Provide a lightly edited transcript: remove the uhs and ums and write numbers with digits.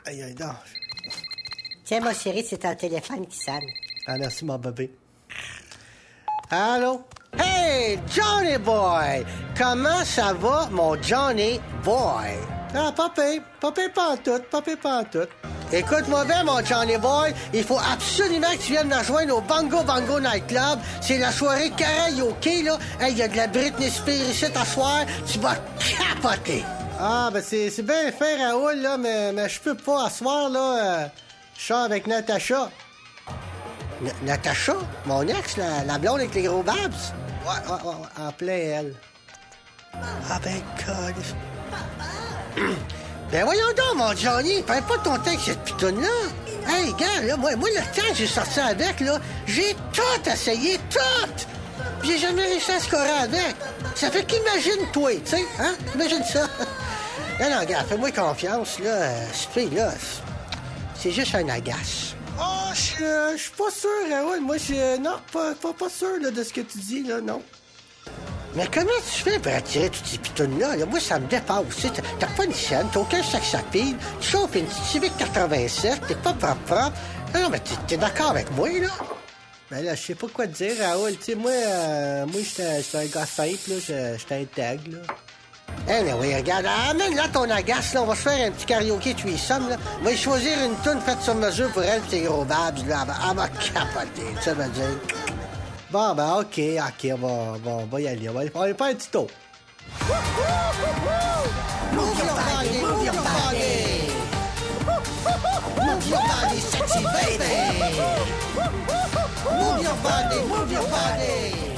Aïe, aïe, non. Tiens, ma chérie, c'est ton téléphone qui sonne. Ah, merci, mon bébé. Allô? Hey, Johnny Boy! Comment ça va, mon Johnny Boy? Ah, papé pas en tout. Écoute-moi bien, mon Johnny Boy, il faut absolument que tu viennes me rejoindre au Bongo Bongo Night Club. C'est la soirée karaoké, là. Hey, il y a de la Britney Spears ici à soir. Tu vas capoter. Ah, ben c'est bien fait, Raoul, là, mais je peux pas. À soir, là, je sors avec Natacha. Natacha? Mon ex, la blonde avec les gros babs? Ouais, en plein elle. Ah ben, God. Ben voyons donc, mon Johnny, perds pas ton temps avec cette pitoune-là. Hey, gars, là, moi, le temps que j'ai sorti avec, là, j'ai tout essayé, tout! Puis j'ai jamais réussi à scorer avec. Ça fait qu'imagine toi, tu sais, hein? Imagine ça. Non, gars, fais-moi confiance, là. Cette fille-là, c'est juste un agace. Oh, je suis pas sûr, Raoul. Moi, non, pas sûr, là, de ce que tu dis, là, non. Mais comment tu fais pour attirer toutes ces pitounes-là? Là? Moi, ça me dépasse. T'as pas une chaîne, t'as aucun sex appeal, tu chauffes une petite Civic 87, t'es pas propre. Non, mais t'es d'accord avec moi, là? Ben là, je sais pas quoi te dire, Raoul. Tu sais, moi, j'étais un gars simple, là. J'étais un tag, là. Anyway, regarde, amène-là ton agace, là. On va se faire un petit karaoké threesome, là. On va y choisir une toune faite sur mesure pour elle, pis tes gros babs, là. Elle va capoter, ça veut dire. Bon, ben, OK, on va y aller. On va aller faire un petit tour. Move your body, move your body. Move your body, sexy baby. Move your body, move your body.